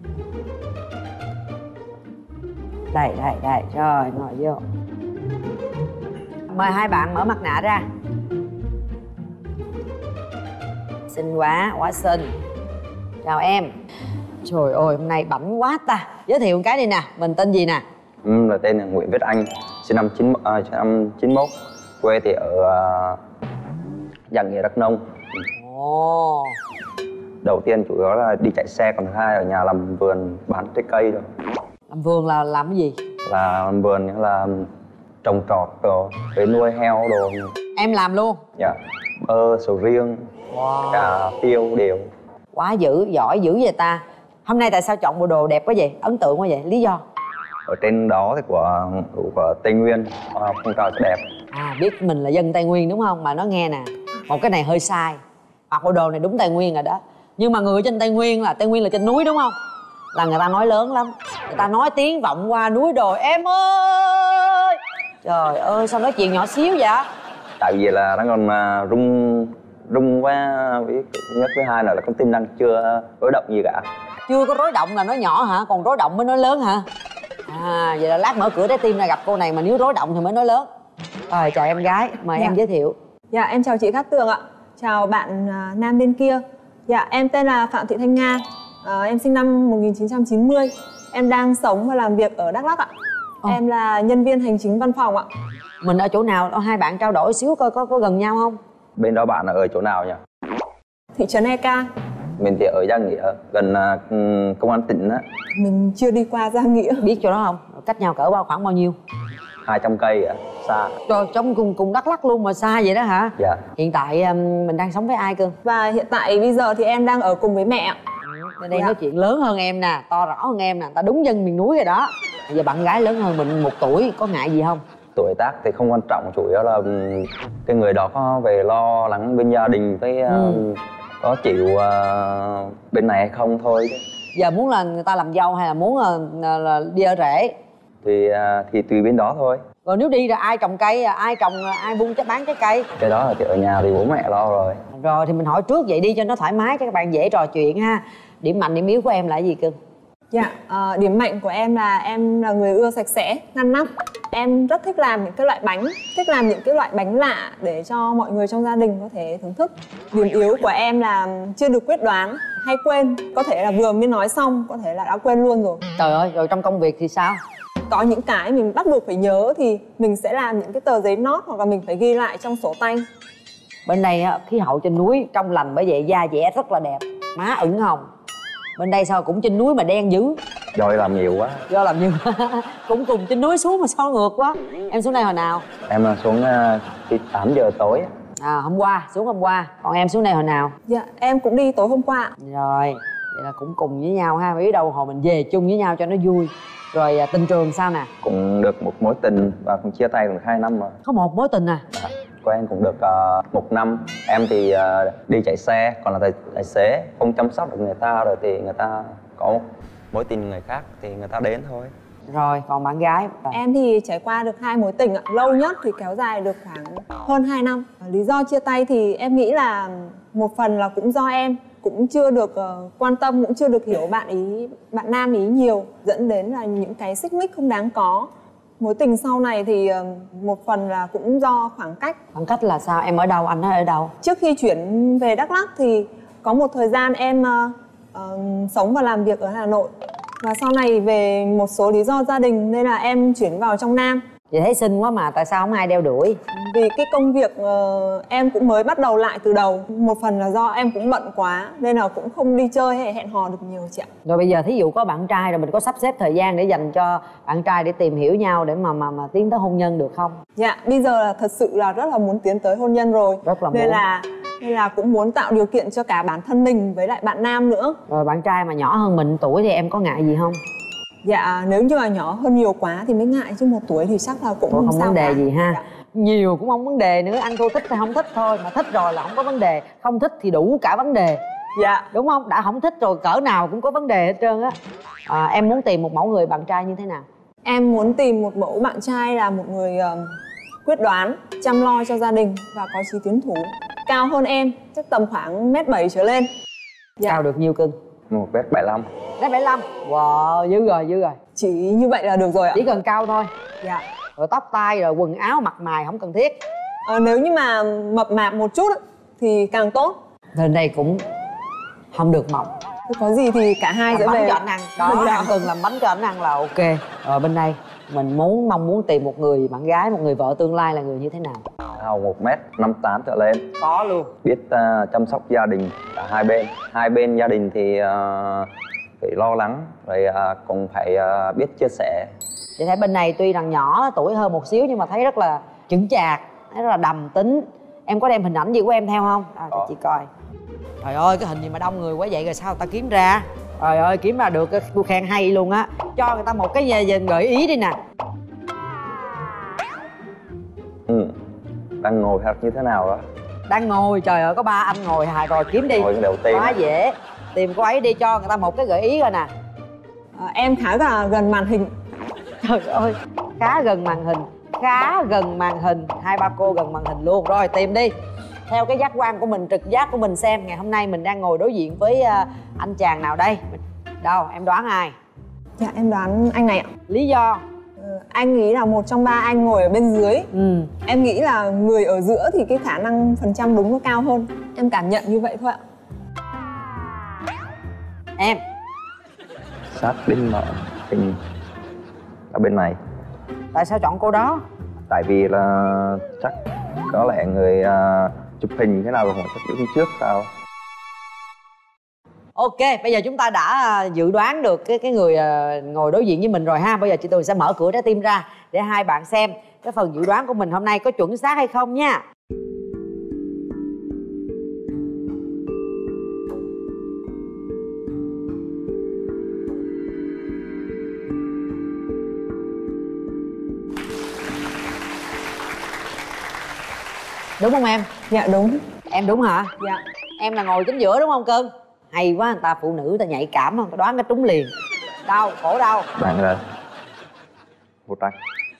Đây, rồi ngồi vô. Mời hai bạn mở mặt nạ ra. Xinh quá, quá xinh. Chào em. Trời ơi, hôm nay bảnh quá ta. Giới thiệu một cái đi nè, mình tên gì nè? Là tên là Nguyễn Viết Anh, sinh năm 91, quê thì ở Giang Nghĩa, Đắk Nông. Ồ. Đầu tiên chủ yếu là đi chạy xe, còn thứ hai ở nhà làm vườn bán trái cây rồi. Làm vườn là làm cái gì? Là làm vườn nghĩa là trồng trọt rồi, với nuôi heo đồ. Em làm luôn? Dạ, bơ, sầu riêng, cà tiêu đều. Quá dữ, giỏi dữ vậy ta. Hôm nay tại sao chọn bộ đồ đẹp quá vậy? Ấn tượng quá vậy, lý do? Ở trên đó thì của Tây Nguyên, phong trào đẹp. À, biết mình là dân Tây Nguyên đúng không? Mà nói nghe nè, một cái này hơi sai. Mặc bộ đồ này đúng Tây Nguyên rồi đó. Nhưng mà người trên Tây Nguyên là trên núi đúng không? Là người ta nói lớn lắm. Người ta nói tiếng vọng qua núi đồi, em ơi. Trời ơi, sao nói chuyện nhỏ xíu vậy? Tại vì là đang còn rung quá, với nhất với hai là con tim đang chưa rối động gì cả. Chưa có rối động là nói nhỏ hả? Còn rối động mới nói lớn hả? À, vậy là lát mở cửa trái tim ra gặp cô này mà nếu rối động thì mới nói lớn. Rồi, chào em gái, mời em giới thiệu. Dạ, em chào chị Cát Tường ạ. Chào bạn nam bên kia. Dạ, em tên là Phạm Thị Thanh Nga. Em sinh năm 1990. Em đang sống và làm việc ở Đắk Lắk ạ. Em là nhân viên hành chính văn phòng ạ. Mình ở chỗ nào? Hai bạn trao đổi xíu coi có gần nhau không? Bên đó bạn ở chỗ nào nhỉ? Thị trấn Eka. Mình thì ở Giang Nghĩa, gần công an tỉnh á. Mình chưa đi qua Giang Nghĩa. Biết chỗ đó không? Cách nhau cỡ khoảng bao nhiêu? 200 cây ạ, xa. Trời, trong cùng Đắk Lắk luôn mà xa vậy đó hả? Dạ. Hiện tại mình đang sống với ai cưng? Và hiện tại bây giờ thì em đang ở cùng với mẹ ạ. Bên đây nói chuyện lớn hơn em nè, to rõ hơn em nè, ta đúng dân miền núi rồi đó. Bây giờ bạn gái lớn hơn mình 1 tuổi, có ngại gì không? Tuổi tác thì không quan trọng, chủ yếu là cái người đó có về lo lắng bên gia đình với có chịu bên này hay không thôi. Giờ muốn là người ta làm dâu hay là muốn là đi ở rể? Thì tùy bên đó thôi. Rồi nếu đi là ai trồng cây, ai buôn bán trái cây? Cái đó là thì ở nhà thì bố mẹ lo rồi. Rồi thì mình hỏi trước vậy đi cho nó thoải mái cho các bạn dễ trò chuyện ha. Điểm mạnh điểm yếu của em là gì cưng? Dạ, điểm mạnh của em là người ưa sạch sẽ, ngăn nắp. Em rất thích làm những cái loại bánh, thích làm những cái loại bánh lạ để cho mọi người trong gia đình có thể thưởng thức. Điểm yếu của em là chưa được quyết đoán, hay quên. Có thể là vừa mới nói xong, có thể là đã quên luôn rồi. Trời ơi, rồi trong công việc thì sao? Có những cái mình bắt buộc phải nhớ thì mình sẽ làm những cái tờ giấy nốt hoặc là mình phải ghi lại trong sổ tay. Bên đây khí hậu trên núi trong lành, bởi vậy da dẻ rất là đẹp, má ửng hồng. Bên đây sao cũng trên núi mà đen dữ? Do làm nhiều quá. Do làm nhiều cũng cùng trên núi xuống mà sao ngược quá. Em xuống đây hồi nào? Em xuống khi 8 giờ tối. À, hôm qua, xuống hôm qua. Còn em xuống đây hồi nào? Dạ, em cũng đi tối hôm qua. Rồi, vậy là cũng cùng với nhau ha. Biết đâu hồi mình về chung với nhau cho nó vui. Rồi tình trường sao nè? Cũng được một mối tình và cũng chia tay được 2 năm rồi. Có một mối tình à? Quen cũng được 1 năm. Em thì đi chạy xe, còn là tài xế, không chăm sóc được người ta rồi thì người ta có mối tình người khác thì người ta đến thôi. Rồi, còn bạn gái? Em thì trải qua được 2 mối tình ạ. Lâu nhất thì kéo dài được khoảng hơn 2 năm. Lý do chia tay thì em nghĩ là một phần là cũng do em cũng chưa được quan tâm, cũng chưa được hiểu bạn nam ý nhiều, dẫn đến là những cái xích mích không đáng có. Mối tình sau này thì một phần là cũng do khoảng cách. Khoảng cách là sao? Em ở đâu, anh ở đâu? Trước khi chuyển về Đắk Lắk thì có một thời gian em sống và làm việc ở Hà Nội. Và sau này về một số lý do gia đình nên là em chuyển vào trong Nam. Vậy thấy xinh quá mà tại sao không ai đeo đuổi? Vì cái công việc em cũng mới bắt đầu lại từ đầu. Một phần là do em cũng bận quá nên là cũng không đi chơi hay hẹn hò được nhiều chị ạ. Rồi bây giờ thí dụ có bạn trai rồi mình có sắp xếp thời gian để dành cho bạn trai để tìm hiểu nhau để mà tiến tới hôn nhân được không? Dạ, bây giờ là thật sự là rất là muốn tiến tới hôn nhân rồi. Rất là muốn. Nên là cũng muốn tạo điều kiện cho cả bản thân mình với lại bạn nam nữa. Rồi bạn trai mà nhỏ hơn mình tuổi thì em có ngại gì không? Dạ, nếu như là nhỏ hơn nhiều quá thì mới ngại, chứ 1 tuổi thì chắc là cũng không sao vấn đề cả. gì ha. Dạ. Nhiều cũng không vấn đề nữa, anh cô thích hay không thích thôi, mà thích rồi là không có vấn đề, không thích thì đủ cả vấn đề. Dạ. Đúng không? Đã không thích rồi cỡ nào cũng có vấn đề hết trơn á. Em muốn tìm một mẫu người bạn trai như thế nào? Em muốn tìm một mẫu bạn trai là một người quyết đoán, chăm lo cho gia đình và có chí tiến thủ. Cao hơn em, chắc tầm khoảng 1m7 trở lên. Dạ. Cao được nhiêu cưng? 1m75. Mét 75. Wow, dữ rồi, dữ rồi. Chỉ như vậy là được rồi ạ. Chỉ cần cao thôi. Dạ. Rồi tóc tai rồi quần áo mặt mày không cần thiết. Nếu như mà mập mạp một chút thì càng tốt. Lên đây cũng không được mỏng. Có gì thì cả hai sẽ Làm bánh về. cho anh ăn. Đó, em cần làm bánh cho anh ăn là ok. Rồi bên đây mình mong muốn tìm một người bạn gái, một người vợ tương lai là người như thế nào? Cao 1m58 trở lên. Có luôn. Biết chăm sóc gia đình cả hai bên. Hai bên gia đình thì phải lo lắng, rồi cũng phải biết chia sẻ. Chị thấy bên này tuy rằng nhỏ tuổi hơn một xíu nhưng mà thấy rất là chững chạc, thấy rất là đầm tính. Em có đem hình ảnh gì của em theo không? Cho chị coi. Trời ơi, cái hình gì mà đông người quá vậy rồi sao người ta kiếm ra? Trời ơi, kiếm ra được tôi khen hay luôn á. Cho người ta một cái gợi ý đi nè. Đang ngồi hoặc như thế nào đó? Đang ngồi, trời ơi có ba anh ngồi hài rồi, kiếm đi. Ngồi cái đầu tiên. Quá dễ. Tìm cô ấy đi, cho người ta một cái gợi ý coi nè. Em khá là gần màn hình. Trời ơi, khá gần màn hình. Khá gần màn hình. Hai ba cô gần màn hình luôn. Rồi tìm đi. Theo cái giác quan của mình, trực giác của mình xem ngày hôm nay mình đang ngồi đối diện với anh chàng nào đây? Đâu, em đoán ai? Dạ em đoán anh này ạ. Lý do? Anh nghĩ là một trong ba anh ngồi ở bên dưới. Em nghĩ là người ở giữa thì cái khả năng phần trăm đúng nó cao hơn. Em cảm nhận như vậy thôi ạ. Em? Sát đinh mở hình ở bên này. Tại sao chọn cô đó? Tại vì là chắc có lẽ người chụp hình thế nào rồi chắc đứng trước sao. Ok, bây giờ chúng ta đã dự đoán được cái người ngồi đối diện với mình rồi ha. Bây giờ chị Tường sẽ mở cửa trái tim ra để hai bạn xem cái phần dự đoán của mình hôm nay có chuẩn xác hay không nha. Đúng không em? Dạ đúng. Em đúng hả? Dạ. Em là ngồi chính giữa đúng không cưng? Hay quá, người ta phụ nữ người ta nhạy cảm không? Đoán cái trúng liền. Đâu, cổ đâu? Bạn là một trăng.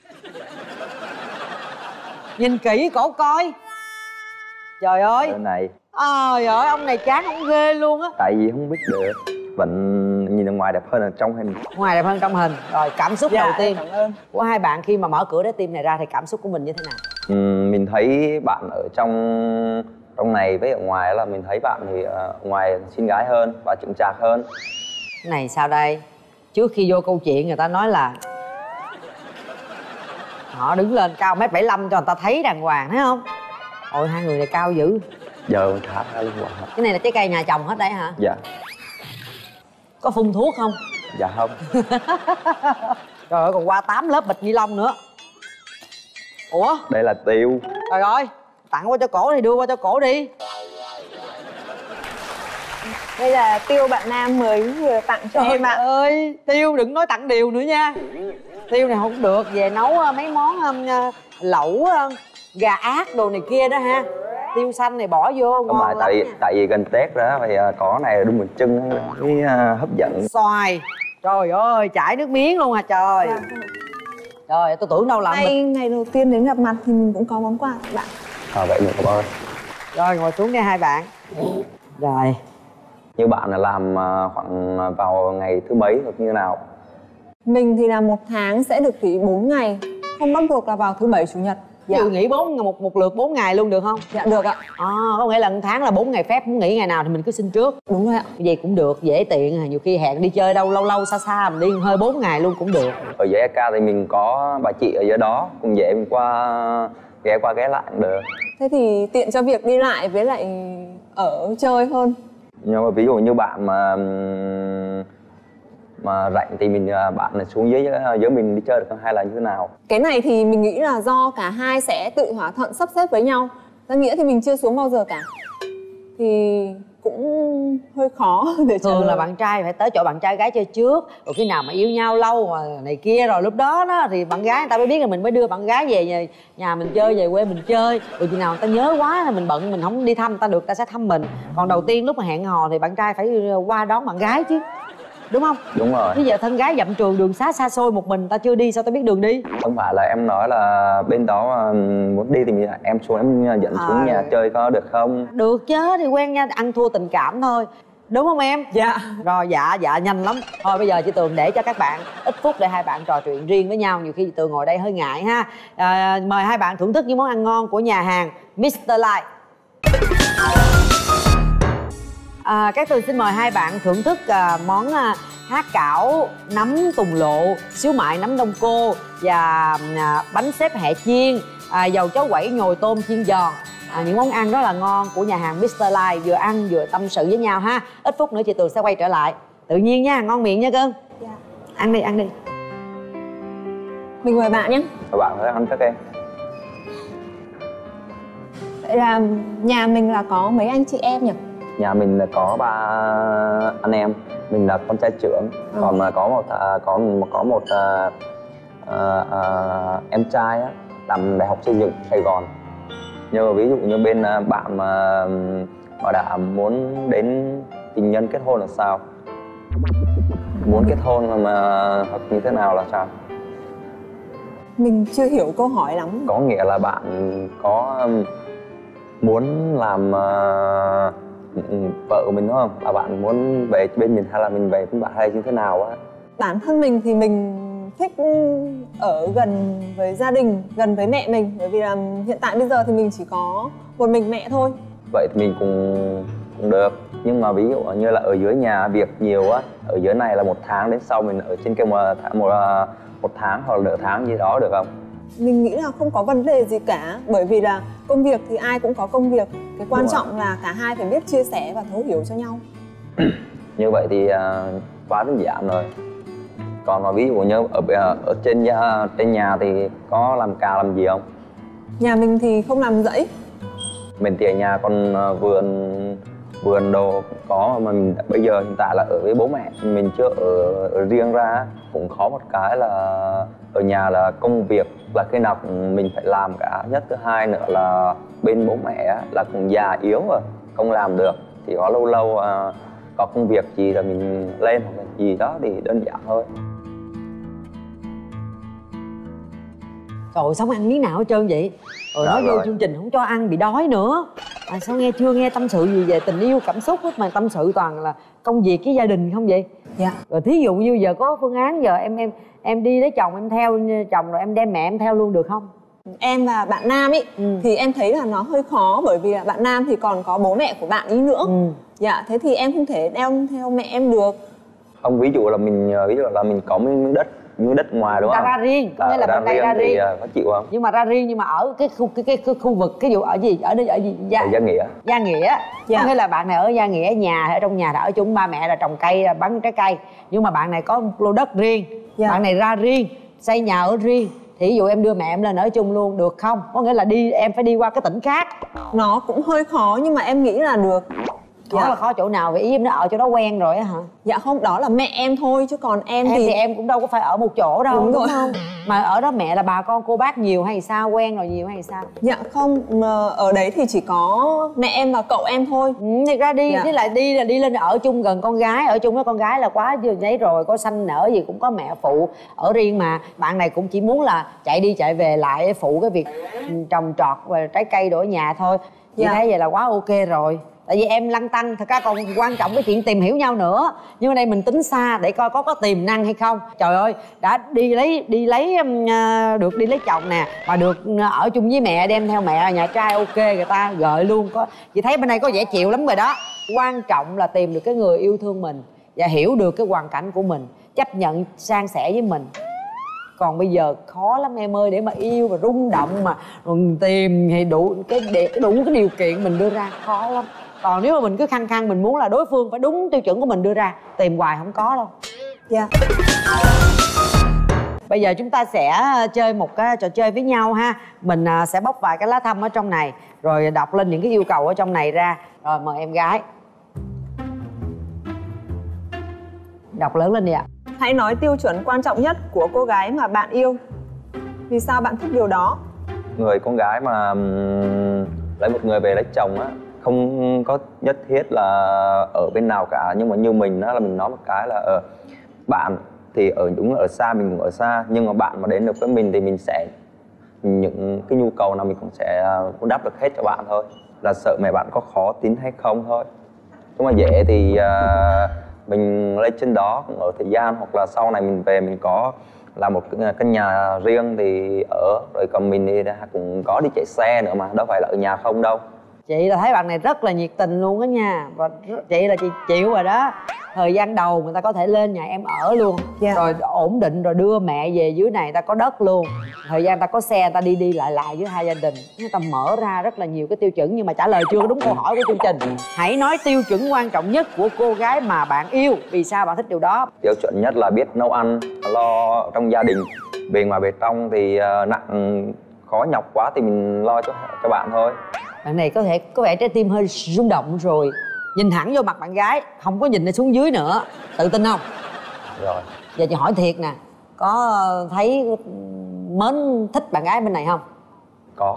Nhìn kỹ cổ coi. Trời ơi. Bên này. Trời ơi, ông này chán ông ghê luôn á. Tại vì không biết được. Vẫn nhìn ở ngoài đẹp hơn ở trong hình. Ngoài đẹp hơn trong hình. Rồi cảm xúc đầu tiên cảm ơn. của hai bạn khi mà mở cửa trái tim này ra thì cảm xúc của mình như thế nào? Mình thấy bạn ở trong này với ở ngoài là mình thấy bạn thì ở ngoài xinh gái hơn và chững chạc hơn. Cái này sao đây? Trước khi vô câu chuyện người ta nói là họ đứng lên cao 1m75 cho người ta thấy đàng hoàng, thấy không? Ôi hai người này cao dữ. Giờ mình khá ra luôn rồi. Cái này là trái cây nhà trồng hết đấy hả? Dạ. Có phun thuốc không? Dạ không. Trời ơi, còn qua 8 lớp bịch ni lông nữa. Ủa? Đây là tiêu. Trời ơi, tặng qua cho cổ thì đưa qua cho cổ đi. Đây là tiêu bạn nam mới vừa tặng cho em ạ. Trời ơi, tiêu đừng nói tặng điều nữa nha. Tiêu này không được, về nấu mấy món lẩu gà ác đồ này kia đó ha. Tiêu xanh này bỏ vô Không ngon phải lắm nha. tại vì gần Tết đó thì có này đun một chân cái hấp dẫn. Xoài. Trời ơi, chảy nước miếng luôn à trời. Trời, tôi tưởng đâu là Ngày đầu tiên đến gặp mặt thì mình cũng có món quà tặng bạn. Vậy mình cảm ơn. Rồi ngồi xuống đây hai bạn. Rồi. Như bạn là làm khoảng vào ngày thứ mấy hoặc như nào? Mình thì là 1 tháng sẽ được nghỉ 4 ngày. Không bắt buộc là vào thứ Bảy, Chủ nhật. Ví dụ nghỉ một lượt 4 ngày luôn được không? Dạ được ạ. Có nghĩa là 1 tháng là 4 ngày phép, muốn nghỉ ngày nào thì mình cứ xin trước. Đúng rồi ạ. Vậy cũng được, dễ tiện. Nhiều khi hẹn đi chơi đâu lâu xa xa mình đi hơi 4 ngày luôn cũng được. Ở dưới EK thì mình có bà chị ở dưới đó, cùng dễ mình ghé qua ghé lại cũng được. Thế thì tiện cho việc đi lại với lại ở chơi hơn. Nhưng mà ví dụ như bạn mà rảnh thì bạn này xuống dưới mình đi chơi được không hay là như thế nào? Cái này thì mình nghĩ là do cả hai sẽ tự thỏa thuận sắp xếp với nhau. Ra nghĩa thì mình chưa xuống bao giờ cả. Thì cũng hơi khó để trả Thường lời. là bạn trai phải tới chỗ bạn trai gái chơi trước. Rồi khi nào mà yêu nhau lâu mà này kia rồi lúc đó thì bạn gái người ta mới biết là mình mới đưa bạn gái về nhà mình chơi, về quê mình chơi. Rồi khi nào người ta nhớ quá là mình bận mình không đi thăm người ta được, người ta sẽ thăm mình. Còn đầu tiên lúc mà hẹn hò thì bạn trai phải qua đón bạn gái chứ. Đúng không? Đúng rồi. Bây giờ thân gái dặm trường đường xá xa xôi một mình ta chưa đi sao ta biết đường đi? Không phải là em nói là bên đó muốn đi thì em xuống em dẫn xuống nhà chơi có được không? Được chứ, thì quen nhau ăn thua tình cảm thôi. đúng không em? Dạ. Rồi dạ nhanh lắm. Thôi bây giờ chị Tường để cho các bạn ít phút để hai bạn trò chuyện riêng với nhau, nhiều khi chị Tường ngồi đây hơi ngại ha. Mời hai bạn thưởng thức những món ăn ngon của nhà hàng Mr. Light. Các Tường xin mời hai bạn thưởng thức món há cảo nấm tùng lộ, xíu mại nấm đông cô và bánh xếp hẹ chiên, dầu cháo quẩy nhồi tôm chiên giòn. Những món ăn rất là ngon của nhà hàng Mr. Light, vừa ăn vừa tâm sự với nhau ha. Ít phút nữa chị Tường sẽ quay trở lại. Tự nhiên nha, ngon miệng nha cưng. Dạ. Ăn đi, ăn đi. Mình mời bạn nhé. Các bạn phải ăn trước em. Vậy là nhà mình là có mấy anh chị em nhỉ? Nhà mình là có 3 anh em, mình là con trai trưởng, còn có một em trai á, làm đại học xây dựng Sài Gòn. Nhưng mà ví dụ như bên bạn mà họ đã muốn đến tình nhân kết hôn là sao? Muốn kết hôn mà hoặc như thế nào là sao? Mình chưa hiểu câu hỏi lắm. Có nghĩa là bạn có muốn làm vợ của mình đúng không? Là bạn muốn về bên mình hay là mình về với bạn hay như thế nào á? Bản thân mình thì mình thích ở gần với gia đình, gần với mẹ mình. Bởi vì là hiện tại bây giờ thì mình chỉ có một mình mẹ thôi. Vậy thì mình cũng được. Nhưng mà ví dụ như là ở dưới nhà việc nhiều á, ở dưới này là 1 tháng, đến sau mình ở trên kia một tháng hoặc là nửa tháng gì đó được không? Mình nghĩ là không có vấn đề gì cả. Bởi vì là công việc thì ai cũng có công việc. Cái quan trọng là cả hai phải biết chia sẻ và thấu hiểu cho nhau. Như vậy thì quá đơn giản rồi. Còn mà ví dụ như ở trên nhà thì có làm cà làm gì không? Nhà mình thì không làm rẫy. Mình thì ở nhà còn vườn đồ có, mà mình bây giờ hiện tại là ở với bố mẹ, mình chưa ở riêng ra. Cũng khó một cái là ở nhà là công việc là cái nào mình phải làm cả nhất. Thứ hai nữa là bên bố mẹ là cũng già yếu rồi, không làm được, thì có lâu lâu có công việc gì là mình lên hoặc là gì đó thì đơn giản thôi. Trời ơi, sống ăn miếng nào hết trơn vậy? Nói vô chương trình không cho ăn, bị đói nữa. Sao chưa nghe tâm sự gì về tình yêu cảm xúc hết, mà tâm sự toàn là công việc với gia đình không vậy? Dạ. Rồi thí dụ như giờ có phương án, giờ em đi lấy chồng, em theo chồng rồi em đem mẹ em theo luôn được không? Em và bạn nam ý thì em thấy là nó hơi khó. Bởi vì là bạn nam thì còn có bố mẹ của bạn ý nữa. Dạ, thế thì em không thể đem theo mẹ em được. Không, ví dụ là mình có miếng đất ngoài đúng không? Ra riêng, có nghĩa là bên đây ra riêng. Có chịu không? Nhưng mà ra riêng, nhưng mà ở cái khu vực, cái vụ ở gì? Ở gì? Gia Nghĩa. Gia Nghĩa. Dạ. Có nghĩa là bạn này ở Gia Nghĩa, ở trong nhà là ở chung ba mẹ, là trồng cây, là bán trái cây. Nhưng mà bạn này có một lô đất riêng. Dạ. Bạn này ra riêng, xây nhà ở riêng. Thì ví dụ em đưa mẹ em lên ở chung luôn được không? Có nghĩa là em phải đi qua cái tỉnh khác. Nó cũng hơi khó nhưng mà em nghĩ là được. Khó là khó chỗ nào? Vậy ý em nó ở chỗ đó quen rồi á hả? Dạ không, đó là mẹ em thôi, chứ còn em thì em cũng đâu có phải ở một chỗ đâu, đúng không? Mà ở đó mẹ là bà con cô bác nhiều hay sao, quen rồi nhiều hay sao? Dạ không, mà ở đấy thì chỉ có mẹ em và cậu em thôi. Thì ra đi, Dạ. với lại đi lên ở chung gần con gái, ở chung với con gái là quá giấy rồi, có sanh nở gì cũng có mẹ phụ, ở riêng mà. Bạn này cũng chỉ muốn là chạy đi chạy về lại phụ cái việc trồng trọt và trái cây đổ nhà thôi. Chị Dạ. thấy vậy là quá ok rồi. Tại vì em lăn tăn, thật ra còn quan trọng cái chuyện tìm hiểu nhau nữa. Nhưng mà đây mình tính xa để coi có tiềm năng hay không. Trời ơi, đã đi lấy chồng nè, mà được ở chung với mẹ, đem theo mẹ, nhà trai ok, người ta gợi luôn. Chị thấy bên đây có vẻ chịu lắm rồi đó. Quan trọng là tìm được cái người yêu thương mình và hiểu được cái hoàn cảnh của mình, chấp nhận san sẻ với mình. Còn bây giờ khó lắm em ơi, để mà yêu và rung động mà rồi tìm thì đủ cái điều kiện mình đưa ra, khó lắm. Còn nếu mà mình cứ khăng khăng mình muốn là đối phương phải đúng tiêu chuẩn của mình đưa ra, tìm hoài không có đâu. Dạ. Bây giờ chúng ta sẽ chơi một cái trò chơi với nhau ha. Mình sẽ bóc vài cái lá thăm ở trong này, rồi đọc lên những cái yêu cầu ở trong này ra. Rồi mời em gái đọc lớn lên đi ạ. Hãy nói tiêu chuẩn quan trọng nhất của cô gái mà bạn yêu. Vì sao bạn thích điều đó? Người con gái mà lấy một người về lấy chồng á, không có nhất thiết là ở bên nào cả. Nhưng mà như mình á, là mình nói một cái là bạn thì đúng là ở xa, mình cũng ở xa. Nhưng mà bạn mà đến được với mình thì mình sẽ, những cái nhu cầu nào mình cũng sẽ đáp được hết cho bạn thôi. Là sợ mẹ bạn có khó tính hay không thôi. nếu mà dễ thì mình lên trên đó cũng ở thời gian, hoặc là sau này mình về mình có làm một căn nhà riêng thì ở, rồi còn mình thì cũng có đi chạy xe nữa mà, đâu phải là ở nhà không đâu. Chị là thấy bạn này rất là nhiệt tình luôn đó nha, và chị là chị chịu rồi đó. Thời gian đầu người ta có thể lên nhà em ở luôn, rồi ổn định rồi đưa mẹ về dưới này, ta có đất luôn, thời gian ta có xe, ta đi đi lại lại với hai gia đình, người ta mở ra rất là nhiều cái tiêu chuẩn. Nhưng mà trả lời chưa đúng câu hỏi của chương trình. Hãy nói tiêu chuẩn quan trọng nhất của cô gái mà bạn yêu, vì sao bạn thích điều đó? Tiêu chuẩn nhất là biết nấu ăn, lo trong gia đình, bề ngoài bề trong thì nặng khó nhọc quá thì mình lo cho bạn thôi. Bạn này có vẻ trái tim hơi rung động rồi. Nhìn thẳng vô mặt bạn gái, không có nhìn xuống dưới nữa. Tự tin không? Rồi. Giờ chị hỏi thiệt nè, có thấy mến thích bạn gái bên này không? Có.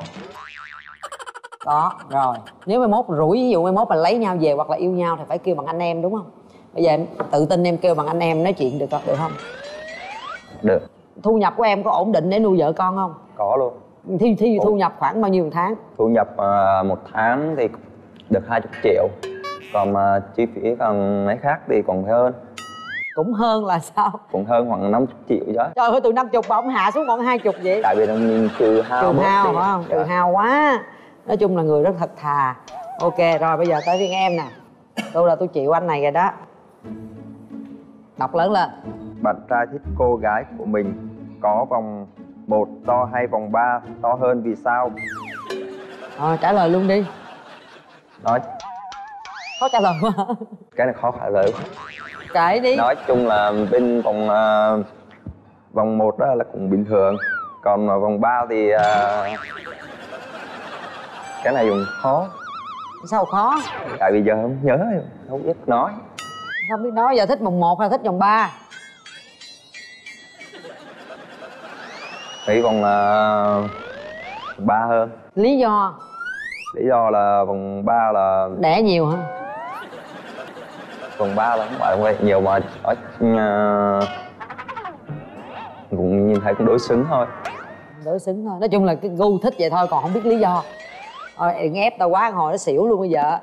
Rồi. Nếu mai mốt rủi, ví dụ mai mốt mà lấy nhau về hoặc là yêu nhau thì phải kêu bằng anh em đúng không? Bây giờ em tự tin em kêu bằng anh em nói chuyện được không? Được. Thu nhập của em có ổn định để nuôi vợ con không? Có luôn. Thu nhập khoảng bao nhiêu một tháng? Thu nhập một tháng thì được 20 triệu. Còn chi phí còn mấy khác thì còn hơn. Cũng hơn là sao? Cũng hơn khoảng 50 triệu chứ. Trời ơi, từ 50 mà ông hạ xuống còn 20 vậy? Tại vì mình trừ hao phải không? Trừ hao quá. Nói chung là người rất thật thà. Ok, rồi bây giờ tới phiên em nè. Tôi là tôi chịu anh này rồi đó. Đọc lớn lên. Bạn trai thích cô gái của mình có vòng 1 to hay vòng 3 to hơn, vì sao? Rồi, trả lời luôn đi. Nói Khó trả lời quá. cái này khó trả lời quá. Kể đi. Nói chung là bên vòng 1 đó là cũng bình thường, còn vòng 3 thì cái này dùng khó. Sao khó? Tại bây giờ không nhớ, không biết nói. Không biết nói, giờ thích vòng 1 hay thích vòng 3? Nghĩ vòng 3 hơn. Lý do? Lý do là vòng 3 là đẻ nhiều hả? Vòng 3 là không phải vậy nhiều mà cũng nhìn thấy cũng đối xứng thôi. Đối xứng thôi, nói chung là cái gu thích vậy thôi, còn không biết lý do. Thôi đừng ép tao quá, hồi nó xỉu luôn bây giờ.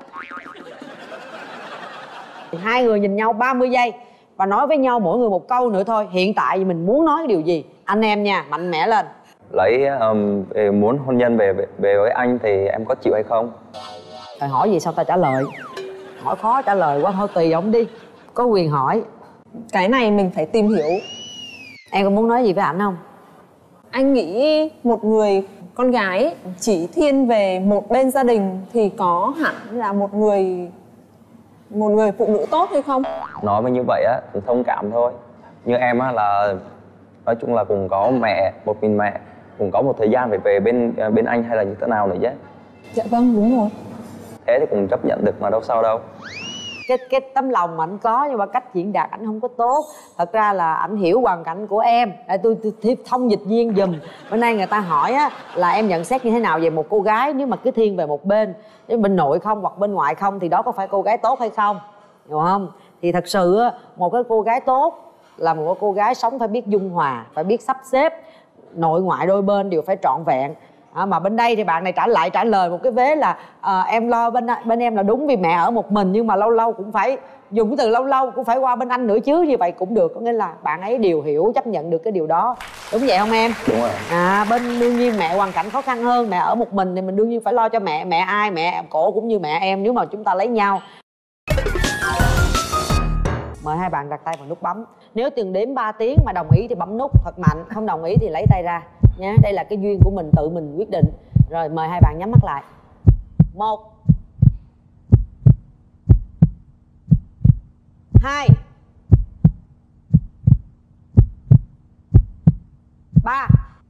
Hai người nhìn nhau 30 giây và nói với nhau mỗi người một câu nữa thôi. Hiện tại mình muốn nói cái điều gì? Anh em nha, mạnh mẽ lên. Lấy muốn hôn nhân về với anh thì em có chịu hay không? Phải hỏi gì sao ta trả lời? Hỏi khó trả lời quá, thôi tùy ông đi. Có quyền hỏi. Cái này mình phải tìm hiểu. Em có muốn nói gì với ảnh không? Anh nghĩ một người con gái chỉ thiên về một bên gia đình thì có hẳn là một người phụ nữ tốt hay không? Nói với như vậy á, cũng thông cảm thôi. Như em á là nói chung là cũng có mẹ, một mình mẹ, cũng có một thời gian phải về bên anh hay là như thế nào nữa chứ. Dạ vâng, đúng rồi. Thế thì cũng chấp nhận được mà, đâu sao đâu. Cái tấm lòng mà ảnh có nhưng mà cách diễn đạt ảnh không có tốt. Thật ra là ảnh hiểu hoàn cảnh của em. Tôi thông dịch viên giùm. Bữa nay người ta hỏi á là em nhận xét như thế nào về một cô gái nếu mà cứ thiên về một bên, bên nội không hoặc bên ngoại không, thì đó có phải cô gái tốt hay không, hiểu không? Thì thật sự á, một cái cô gái tốt là một cô gái sống phải biết dung hòa, phải biết sắp xếp nội ngoại đôi bên đều phải trọn vẹn. Mà bên đây thì bạn này trả lời một cái vế là em lo bên em là đúng vì mẹ ở một mình, nhưng mà lâu lâu cũng phải dùng cái từ lâu lâu cũng phải qua bên anh nữa chứ, như vậy cũng được. Có nghĩa là bạn ấy đều hiểu, chấp nhận được cái điều đó. Đúng vậy không em? Đúng rồi. Bên đương nhiên mẹ hoàn cảnh khó khăn hơn, mẹ ở một mình thì mình đương nhiên phải lo cho mẹ. Mẹ ai? Mẹ cổ cũng như mẹ em nếu mà chúng ta lấy nhau. Mời hai bạn đặt tay vào nút bấm. Nếu từng đếm 3 tiếng mà đồng ý thì bấm nút thật mạnh, không đồng ý thì lấy tay ra nhé. Đây là cái duyên của mình, tự mình quyết định. Rồi mời hai bạn nhắm mắt lại. 1 2 3.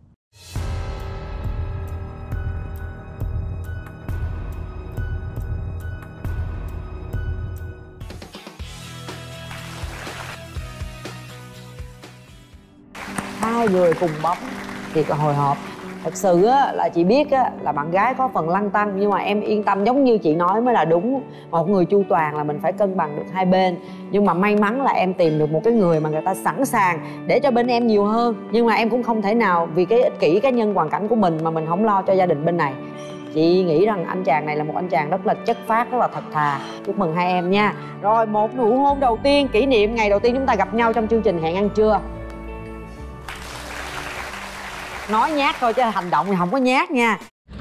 Hai người cùng bấm thì có hồi hộp. Thật sự á, là chị biết á, là bạn gái có phần lăn tăn, nhưng mà em yên tâm, giống như chị nói mới là đúng. Một người chu toàn là mình phải cân bằng được hai bên. Nhưng mà may mắn là em tìm được một cái người mà người ta sẵn sàng để cho bên em nhiều hơn. Nhưng mà em cũng không thể nào vì cái ích kỷ cá nhân hoàn cảnh của mình mà mình không lo cho gia đình bên này. Chị nghĩ rằng anh chàng này là một anh chàng rất là chất phác, rất là thật thà. Chúc mừng hai em nha. Rồi, một nụ hôn đầu tiên, kỷ niệm ngày đầu tiên chúng ta gặp nhau trong chương trình Hẹn Ăn Trưa. Nói nhát thôi chứ hành động thì không có nhát nha.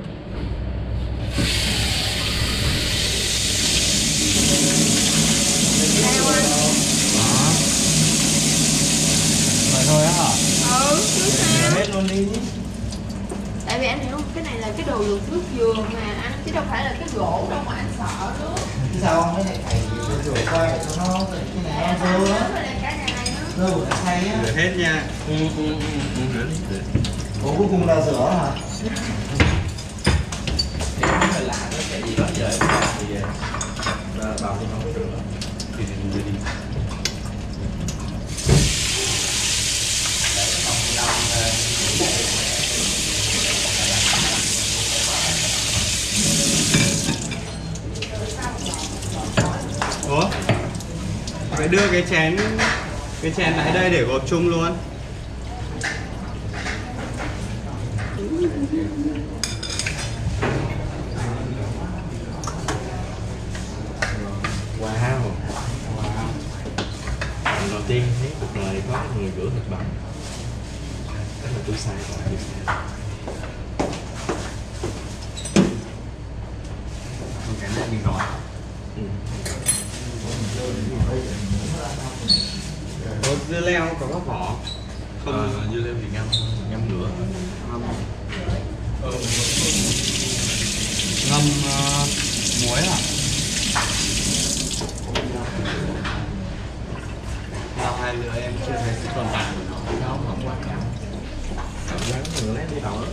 Vậy thôi á hả? Chứ sao? Hết luôn đi. Tại vì anh hiểu không, cái này là cái đồ luộc nước dừa mà anh, chứ đâu phải là cái gỗ đâu mà anh sợ nữa. Chứ sao không? Cái này phải rửa qua để cho nó cái này ăn dưa á. Cả nhà này nó Dưa của nó xay á. Rửa hết nha. Rửa đi. Ủa cuối cùng là rửa hả? Cái lạ đó, cái gì đó giờ thì bảo thì không có rửa thì đưa đi. Ủa? Vậy đưa cái chén lại đây để gộp chung luôn. Wow. Lần đầu tiên thấy cuộc đời có người rửa thịt bằm. Thế là tôi sai rồi, tôi sai. Cái này mình gọi. Có dưa leo có góc vỏ. Không, dưa leo thì ngâm nữa. Ngâm muối à? Nào hai lứa em chưa thấy sự tồn tại của nó. Không quan trọng. Cảm giác người lát đi tàu đó.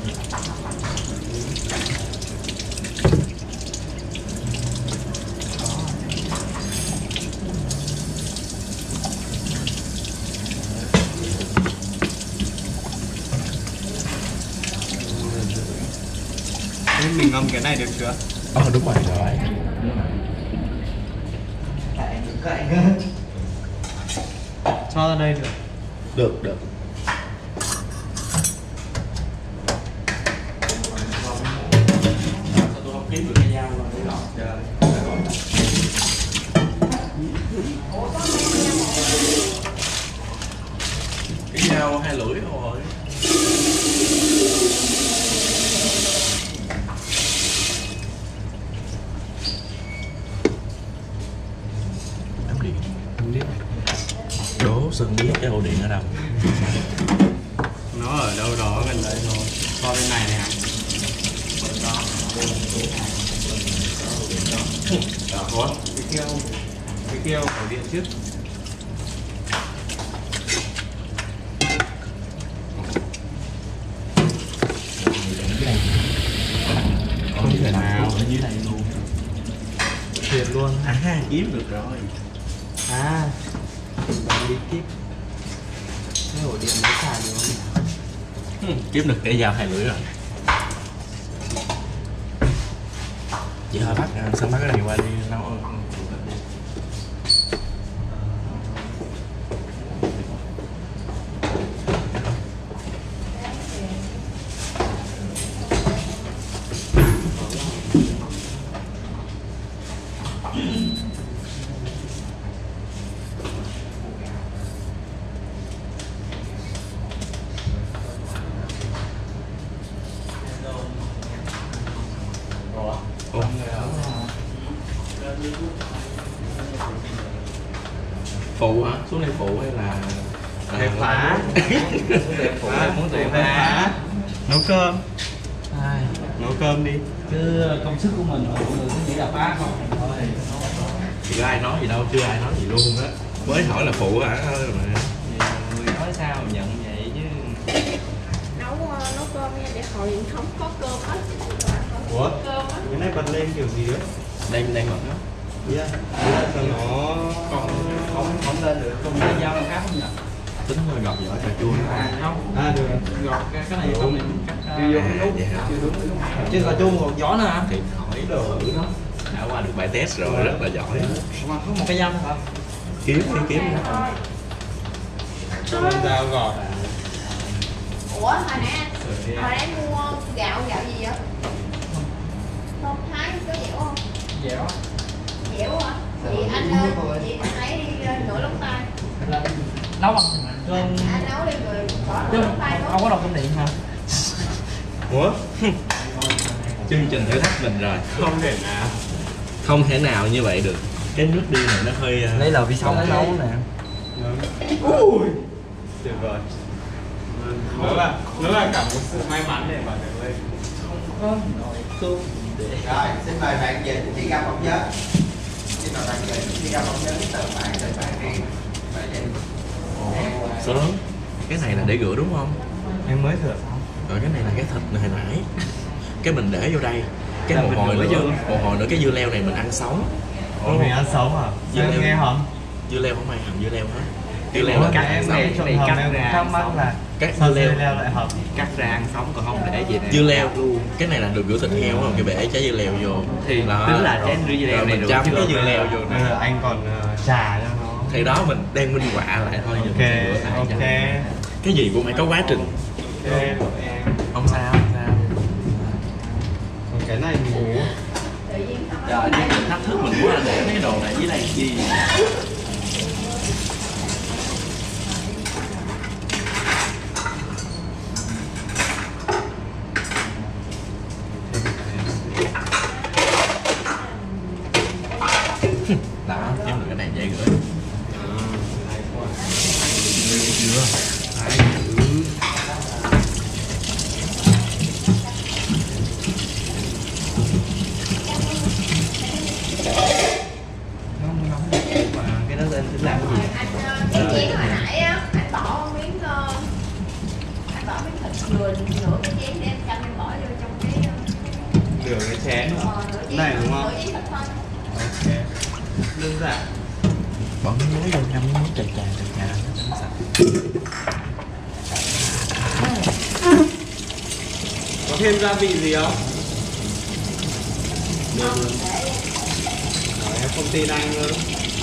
Thế mình ngâm cái này được chưa? Đúng rồi. Cạnh Cho ra đây được. Được. Tôi không kiếm được cái dao rồi để lọt chơi. Cái dao hai lưỡi rồi. Tắm điện. Đố Sơn biết cái ổ điện ở đâu? Nó ở đâu đó gần đây thôi. Qua bên này nè. Ủa? Cái kia ổ điện trước. Không thể nào ở dưới đây luôn. Thiệt luôn. Kiếm được rồi. Đi tiếp. Cái ổ điện mới xài được không? Kiếm được cái dao hai lưỡi rồi. Chị hơi bắt xin bắt cái này qua đi nấu. Phụ hả? Xuống đây phụ hay là Thầy phá. phụ muốn tiệm phá. Nấu cơm. Nấu cơm đi. chứ công sức của mình mọi người cứ nghĩ là phá không thôi. thì có ai nói gì đâu, chưa ai nói gì luôn á, mới hỏi là phụ hả thôi mà. Người nói sao mà nhận vậy chứ. nấu cơm nha, để hồi điện không có cơm hết. Ủa? Cơm á. Cái này bật lên kiểu gì đó? Đang bật đó. Yeah. Cho nó Không lên được, không lên dao khác không nhỉ? Tính gọt vỏ cà chua Không. được. Gọt cái này trong này mình cắt Đi vô cái nút. vậy hả? chứ cà chua gọt vỏ nữa hả? Thì hỏi đồ nó đã qua được bài test rồi, rất là giỏi. Mà có một cái dao nữa hả? Kiếm Con dao gọt. Ủa hồi nãy anh mua gạo gì vậy? Tôm Thái có dẻo không? Dẻo. Dẻo hả? Chị anh chị hãy đi nửa lóng tay. Nấu bằng cơm. Anh nấu đi rồi bỏ nửa lóng tay Không đó. có độc trong điện hả? Ủa? Chương trình thử thách mình rồi. Không thể nào. Không thể nào như vậy được. Cái nước đi này nó hơi Đây là vì sao còn nó cái- nấu nè. Ui, tuyệt vời. Nó là cả một sự may mắn để mà được lên. Rồi, xin mời bạn về đi ra phỏng vấn. Xin mời bạn về đi ra phỏng vấn tờ bạn riêng. Sớm. Cái này là để rửa đúng không? Em mới thử xong. Rồi cái này là cái thịt hồi nãy. Cái mình để vô đây. Cái Là một mình hồi rửa nữa, chưa? một hồi nữa cái dưa leo này mình ăn sống. Ủa, mình ăn sống à? Dưa Sao em leo. nghe hả? Dưa leo không ai hầm dưa leo hết. Dưa leo là Các ăn em sống. nghe trộn hầm em cũng thắc mắc là Các sao dưa dưa leo. leo lại hầm? Cắt ra ăn sống còn không để gì Dưa leo luôn. Cái này là được rửa thịt heo không? Cái bể trái dưa leo vô. Thì Đó. tính là trái dưa leo Rồi này mình được chấm chưa? cái dưa leo vô Bây nè. giờ anh còn trà cho nó. Thì đó mình đang minh họa lại thôi. Giờ Ok, mình sẽ rửa lại cho ok. nó. Cái gì cũng phải có quá trình. Ok, em. Không sao, không sao. Còn cái này thì bố. Rồi, cái thách thức mình muốn là để mấy cái đồ này dưới đây gì? Đó, em được cái này dễ gửi. Cái đó anh tính làm cái gì? Cái chén hồi nãy á, anh bỏ miếng thịt dừa nửa cái chén để em chăm em bỏ vô trong cái Rửa cái chén. nửa chén, Này đúng không? nửa chén thịt thôi. Ok. Đơn giản. Bỏ miếng muối vô, ngâm miếng muối trà trà nó sạch. Có thêm gia vị gì không? Rồi, em không tin anh nữa.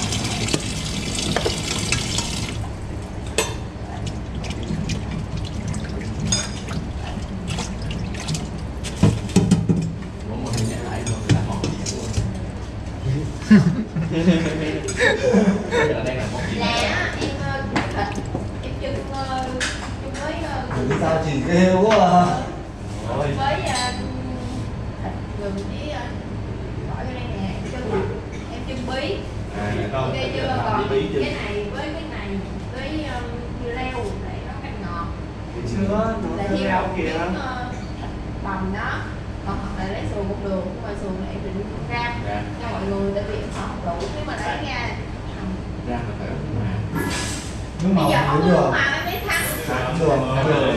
Là á, em thịt em chưng với Sao chỉ kêu quá à? với thịt gừng với bỏ vô đây nè, em chưng bí. Ok chưa? Còn cái này với dưa leo để nó canh ngọt. Chưa, Để nó thêm leo một kìa. miếng thịt bằm đó. Còn hoặc là lấy sườn một đường, nhưng mà sườn này em định ra cho mọi người tại vì em sợ không đủ, nếu mà lấy ra Ra mà phải mà. Nhưng mà bây giờ không không được. uống mà mấy tháng Đường.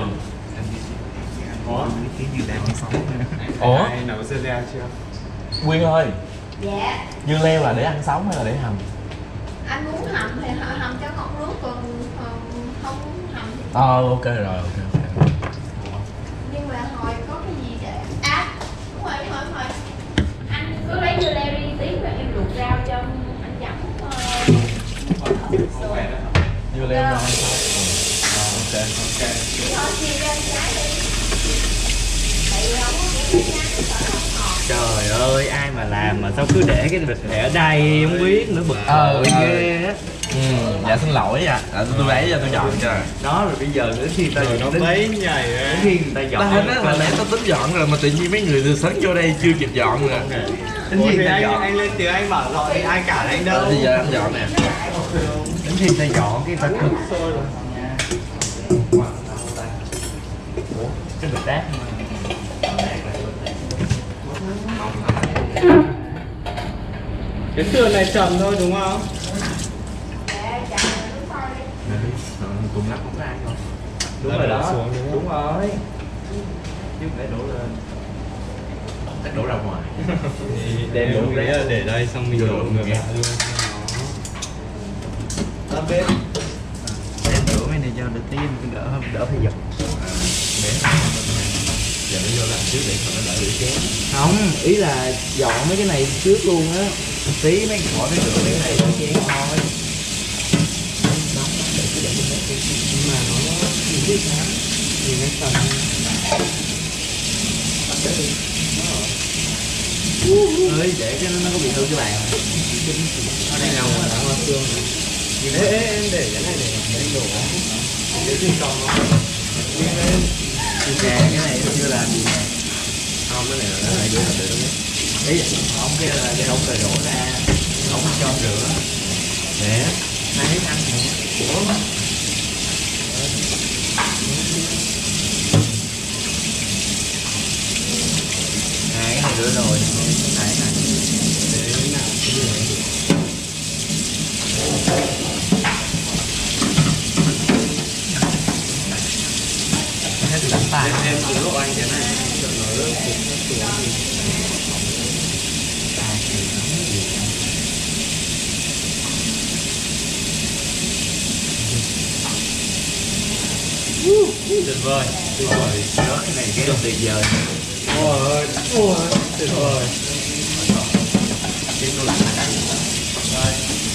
Ủa? Cái dưa leo ăn sống. Ủa? Ai nấu dưa leo chưa? Quyên ơi, dạ dưa leo là để ăn sống hay là để hầm? anh muốn hầm thì hầm cho ngọt nước, còn không muốn hầm thì Ok rồi, ok. nhưng mà hồi có cái gì để đúng rồi anh cứ lấy dưa leo đi tí rồi em luộc rau cho anh chấm Dưa leo ngon ok. thì thôi chia ra trái đi, tại vì không có cái trái nó sợ không ngọt. Trời ơi, ai mà làm mà sao cứ để cái bịch này ở đây không biết nữa, bực ghê á. Dạ xin lỗi ạ. Tôi lấy cho tôi dọn cho. Đó rồi bây giờ đến khi ta Rồi nó bấy nhảy đến đấy. khi người ta dọn Tao nói là nãy tao tính dọn rồi mà tự nhiên mấy người từ sáng vô đây chưa kịp dọn nữa. đến Ủa khi thì ta dọn anh lên tiếng anh bảo dọn thì ai cản anh đâu. Bây giờ anh dọn nè. đến khi ta dọn cái ta cực cái bịch rác Cái sườn này trầm thôi đúng không? Để chặt nước sôi đi. Cùng lắm cũng ăn thôi. đúng rồi đó, Xuống đúng không? đúng rồi, chứ không để đổ lên. Chắc đổ ra ngoài. Đem đổ đổ ra. ra để đây xong mình Vô đổ đổ ngược nghe. lại luôn. Lên bếp. Em đổ cái này cho đỡ tim, đỡ phải giật. Để giờ nó vô làm trước để cho nó đỡ rửa chén. Không, ý là dọn mấy cái này trước luôn á, tí mấy bỏ cái rửa mấy cái này trong chén thôi. Nhưng mà nó biết sao thì nó trầm. ơi để cho nó có bị hư cái bàn. Ở đây nào mà đặng xương. Em để cái này để đồ. Để trên con không? Nè cái này chưa làm gì nè. Không cái này là lại đưa được đấy. Ý không cái là để không rồi đổ ra. Không cho rửa. Để hai ăn nè. Ủa. Cái này rửa rồi. Cái này. Để nào cái này. Em từ lúc anh cái này chọn nó rất tuyệt vời, tuyệt vời. Cái này cái tuyệt vời. Ôi, tuyệt vời. Cái nó lạnh này. Rồi.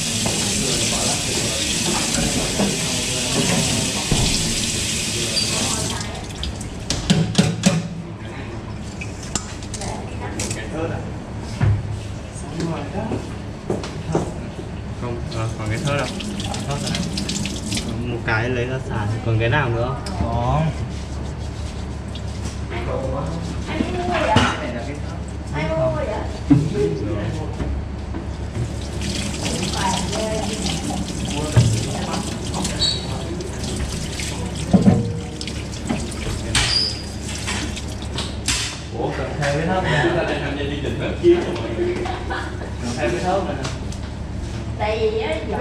Không, còn cái thớt đâu? Thớt này. Một cái lấy ra xài, còn cái nào nữa không? Còn. Ủa cần thêm cái thớt nha. Chúng ta đang tham gia chương trình phép chiếu cho mọi người. Cần thêm cái thớt này. Tại vì á vỏ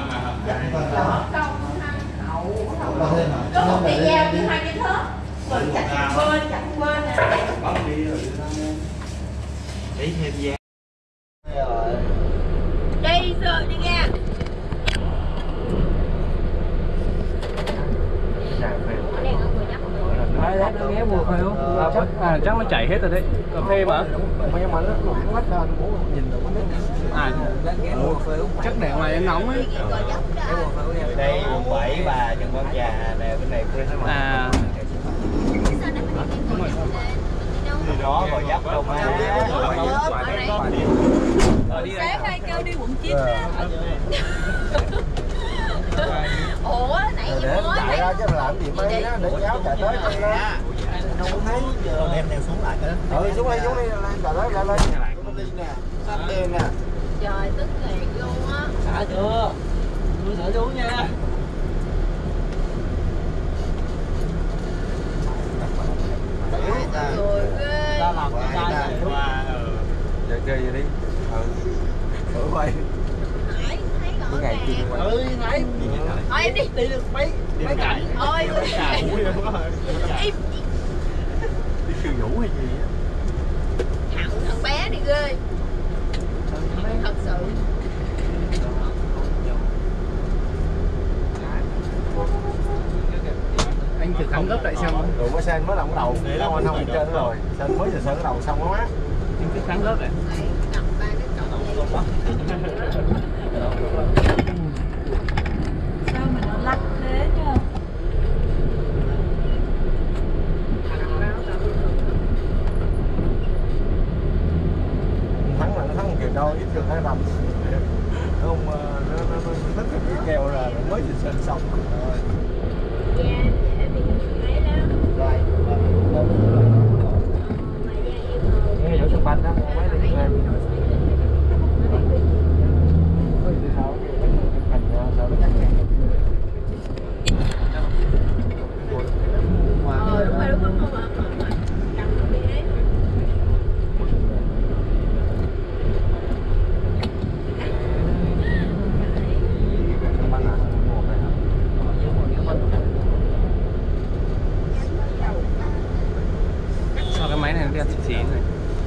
công năng hậu có một cái dao với hai cái thớt rồi chặt bên nè. Bắt đi rồi Lấy thêm da. Đi rồi đi nha. Nó ghé mua phải không? chắc nó chảy hết rồi đấy. Cà phê mà. Nhưng mà nó loãng quá ra nhìn được Chắc để ngoài nó nóng ấy. đây quận 7 bà Trần Quang Trà nè, bên này quê Thái Mạc. Thì đó rồi dắt đâu mà. Sáng nay kêu đi quận 9 á. Ủa nãy giờ mới chạy ra chứ làm gì mấy đó để giáo chạy tới đây đó. Không thấy giờ em đeo xuống lại cái đó. Xuống đi chạy tới lại lên. Nè, sắp đèn nè. trời tức thiệt luôn á. Sợ chưa? Tôi sợ xuống nha. Rồi ghê. Ta làm cái ta qua giờ chơi vậy đi. Thử quay. Nãy thấy rõ Ngày kia ràng. thấy. Thôi em đi được mấy cảnh. Thôi em Đi khiêu vũ hay gì á. thằng bé đi ghê. Thật sự. Anh thử khám gấp lại xem. Rồi có sen mới làm cái đầu, đâu anh không trên rồi. Sen mới giờ sơn cái đầu xong nó mát. Anh cứ khám gấp lại. Cầm ba cái cọng sao mà nó lắc thế chứ. Thắng là nó thắng kiểu đâu, ít được 2 rầm. Không, nó thích cái kèo là mới vừa sơn xong. Da dễ bị thấy lắm. Rồi, Mà da em rồi. cái chỗ sân banh đó, mấy đi về. Sao nó chắc nè. Đúng rồi không mà cầm nó bị ấy. Sao cái máy này nó đen xì xì này?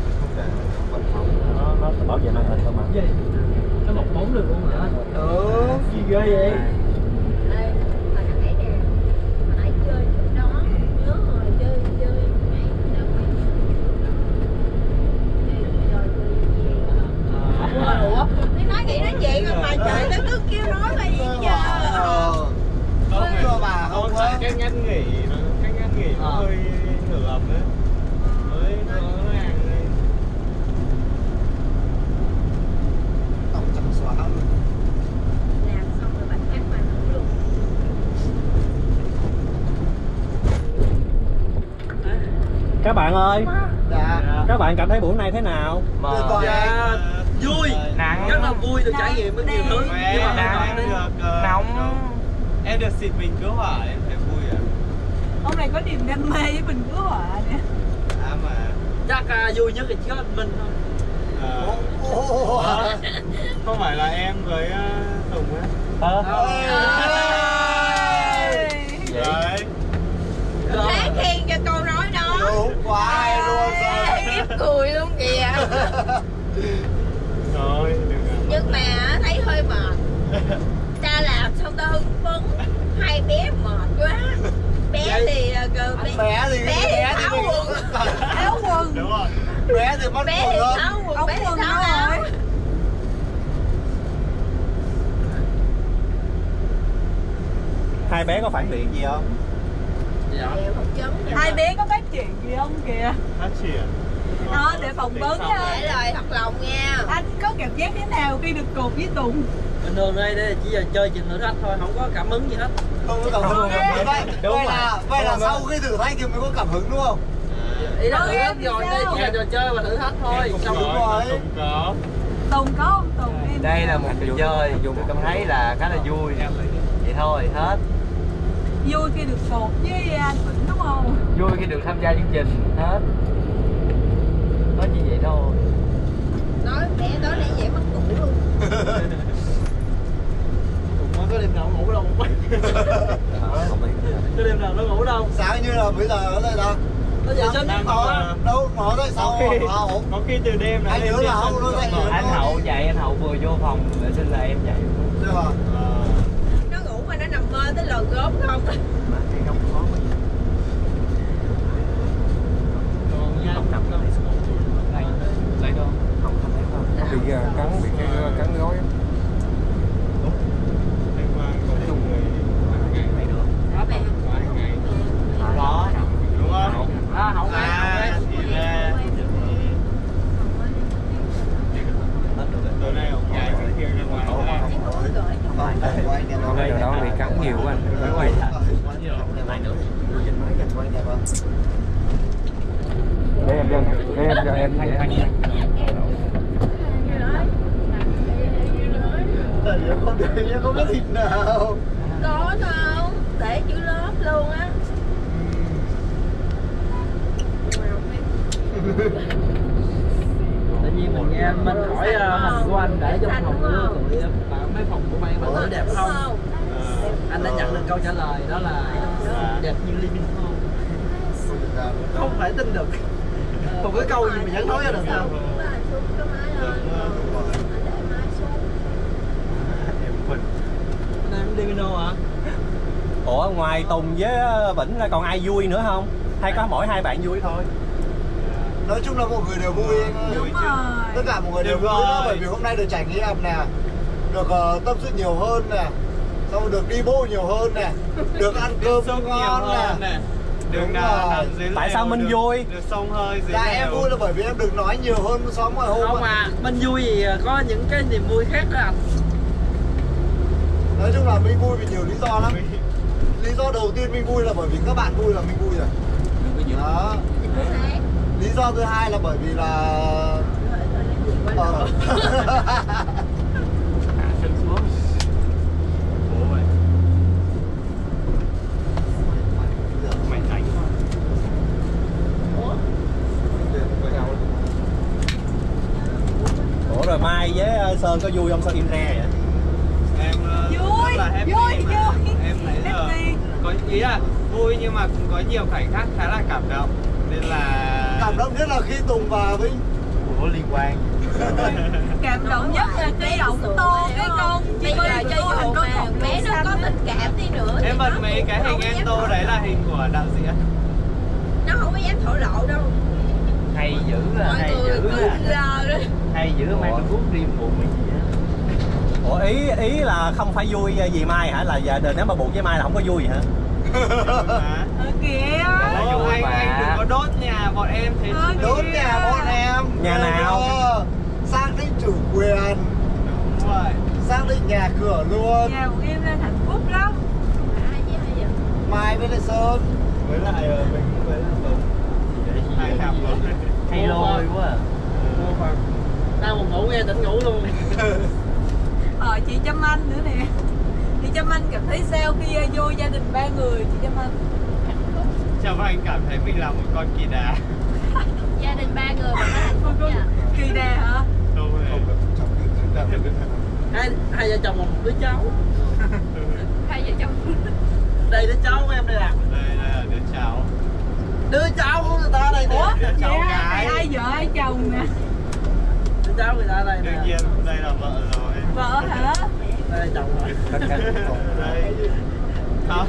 Nó bảo vệ màn hình thôi mà. Nó bọc bóng được luôn hả? Gì ghê vậy? Ê, hồi nãy nè, hồi nãy chơi chỗ đó, nhớ rồi chơi nãy đâu phải. Ủa, nó nói vậy nói chuyện không mà trời nó cứ kêu nói là gì giờ. Không cho bà không Sợ cái ngăn nghỉ nó hơi thử ẩm đấy. Mới nó ăn đấy. Các bạn ơi, các bạn cảm thấy buổi nay thế nào? Dạ, vui, nặng, rất là vui được trải nghiệm rất nhiều thứ. Nhưng mà nặng, nóng. Em được xịt bình cứu hỏa, em thấy vui ạ. Ông này có niềm đam mê với mình cứu hỏa nè. Mà Chắc vui nhất thì chỉ có anh Minh thôi. Không phải là em với Tùng á. Đấy. Đáng khen cho câu nói đó. Đúng quá hay luôn rồi. Khiếp cười luôn kìa. Thôi, đừng ạ. Nhưng mà thấy hơi mệt. Cha làm sao ta hưng phấn. Hai bé mệt quá. Bé thì Bé thì tháo quần. Tháo quần. Đúng rồi. Bé thì mất Bé thì tháo quần. Bé thì tháo áo. Hai bé có phản biện gì không? Hai bé có phát triển gì không kìa? Phát triển. Đó, để phỏng vấn nha. Để lời thật lòng nha. Anh có cảm giác thế nào khi được cột với Tùng? Bình thường đây chỉ là chơi trình thử thách thôi, không có cảm hứng gì hết. Không có cảm hứng. Vậy là sau khi thử thách thì mới có cảm hứng đúng không? Ý là thử thách rồi, đây chỉ là trò chơi và thử thách thôi. Xong đúng rồi. Có. Tùng có không Tùng? Đây là một trò chơi Dung cảm thấy là khá là vui. Vậy thôi, hết. Vui khi được cột với anh Vĩnh đúng không? Vui khi được tham gia chương trình, hết. Nói như vậy thôi. Nói mẹ nói này vậy mất ngủ luôn. Cũng có đêm nào ngủ đâu. Có đêm nào nó ngủ đâu. Sáng như là bây giờ nó dậy đâu? Nó dậy sớm nhất đâu nó dậy sau Có khi từ đêm anh nhớ là không nó dậy Anh Hậu dậy, anh Hậu vừa vô phòng vệ sinh là em dậy. Được rồi. Nó ngủ mà nó nằm mơ tới lờ gốm không. Bị cắn gối. Đó. Đúng không? Hậu ngay. Tối nay ông chạy phải kêu ra ngoài. Hôm nay đó bị cắn nhiều quá anh. Phải quay lại. Để em cho em Không có thịt nào. Có đâu. Để chữ lớp luôn á. Tự nhiên mình nghe anh Minh hỏi hình của anh để trong phòng của tụi mấy phòng của mày bạn thấy đẹp không? Anh đã nhận được câu trả lời đó là đẹp như Lee Min Ho. Không thể tin được. Một cái câu gì mà vẫn nói ra được sao? Anh em Lee Min Ho hả? Ủa ngoài Tùng với Vĩnh ra còn ai vui nữa không? Hay có mỗi hai bạn vui thôi? Nói chung là mọi người đều vui anh ơi. Đúng rồi. Tất cả mọi người đều vui đó, bởi vì hôm nay được trải nghiệm nè, được tâm sự nhiều hơn nè, xong rồi được đi bộ nhiều hơn nè, được ăn cơm ngon nè. Được nằm dưới Tại sao Minh vui? Được xông hơi dưới Dạ em vui là bởi vì em được nói nhiều hơn so với mọi hôm. Không mà Minh vui thì có những cái niềm vui khác đó anh. Nói chung là mình vui vì nhiều lý do lắm. Lý do đầu tiên mình vui là bởi vì các bạn vui là mình vui rồi. Đó. Lý do thứ hai là bởi vì là mày tránh thôi. Ủa rồi Mai với Sơn có vui không? Sao im re vậy? Em Vui, rất là happy vui, mà. vui. Em thấy là có ý là vui nhưng mà cũng có nhiều khoảnh khắc khá là cảm động nên là cảm động nhất là khi Tùng và Vinh có liên quan. Cảm động nhất là cái giọng tô cái con Bây giờ cho dù mà bé nó có tình cảm đi nữa Em bật mấy cái hình em tô đấy là hình của đạo diễn. nó không có dám thổ lộ đâu. hay dữ là Mọi hay người dữ cứ là lờ đó. hay dữ mang cái bút riêng buồn cái gì á. Ủa ý là không phải vui vì Mai hả? Là giờ nếu mà buộc với Mai là không có vui hả? kìa. Là vui mà. Anh đừng có đốt nhà bọn em thế. đốt nhà bọn em. Nhà nào? Xác định chủ quyền. Đúng rồi. Xác định nhà cửa luôn. Nhà của em là hạnh phúc lắm. Mai với lại Sơn. Với lại mình với lại Tùng. hai cặp luôn. Hay lôi quá à. Mua phần đang một ngủ nghe tỉnh ngủ luôn. Chị Trâm Anh nữa nè. Chị Trâm Anh cảm thấy sao khi vô gia đình 3 người chị Trâm Anh? Trâm Anh cảm thấy mình là một con kỳ đà. Gia đình 3 người mà nó hạnh phúc nha. Kỳ đà hả? Đúng rồi. Hai vợ chồng một đứa cháu. Hai vợ chồng. Đây đứa cháu của em đây nè. Đây là đứa cháu. Đứa cháu của người ta đây nè. Đứa cháu Vậy gái. ai vợ ai chồng nè? Đứa cháu người ta đây nè. Đương nhiên đây là vợ rồi. Vợ hả? Đây là chồng rồi. Đây. Không.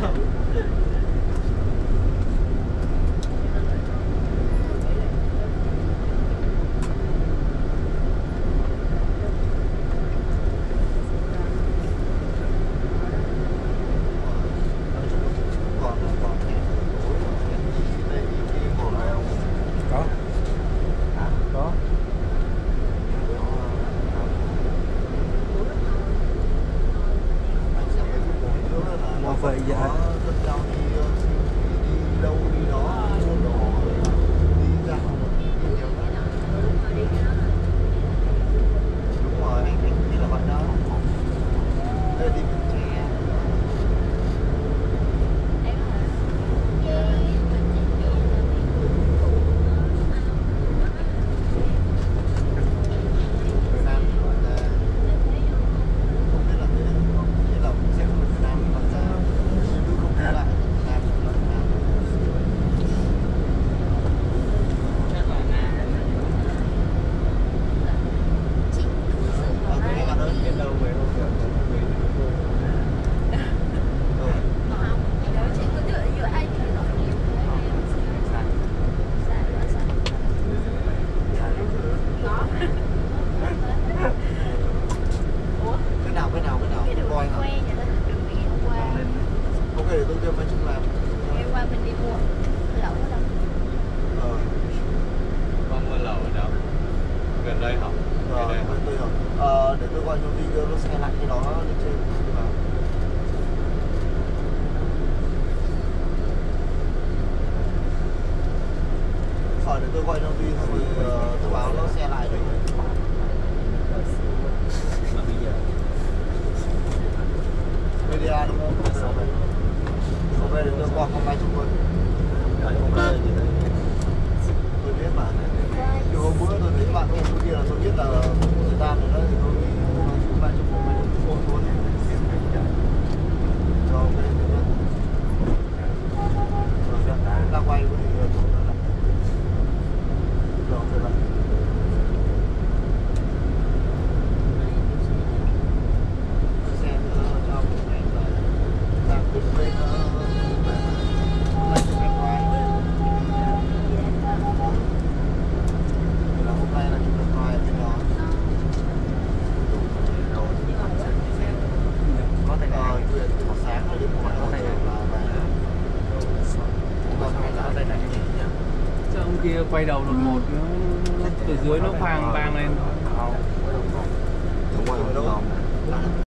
Vậy dạ. Đi đâu đi đó, mua đồ, đi dạo, đi nhiều lắm. Đúng rồi, anh nghĩ là vậy đó. Đây đi Bến Tre. Việt Nam thì gọi là không biết là thế này không, như là sẽ không Việt Nam gọi là không biết lại Việt Nam gọi là cái bạn ơi biết đâu về đâu được cái nào coi hả? Ok để tôi kêu mấy chúng làm. Em qua mình đi mua lẩu ở đâu? Con mua lẩu ở đâu? Gần đây hả? Gần đây hả? Tôi hiểu. Để tôi gọi cho video nó xe lại cái đó lên trên tôi bảo. Để tôi gọi cho Vi xong rồi tôi báo nó xe lại rồi. Mà bây giờ Media đúng không? Ok để tôi qua không may chúng tôi. không có gì đấy. Tôi biết mà. Từ hôm bữa tôi thấy bạn em kia là tôi biết là không có thời gian rồi đó thì tôi đi không may chúng tôi luôn. Rồi ok được rồi. Rồi ra quay với thì rồi ok bạn. Xem cho một ngày là làm quyết bên lại cho em quay. Là hôm nay là chúng tôi quay ở bên đó. Có thể là Chuyện từ sáng đến muộn có thể là có thể là gì nhỉ? Sao ông kia quay đầu đột ngột nó từ dưới nó vang lên. Đúng rồi, đúng không?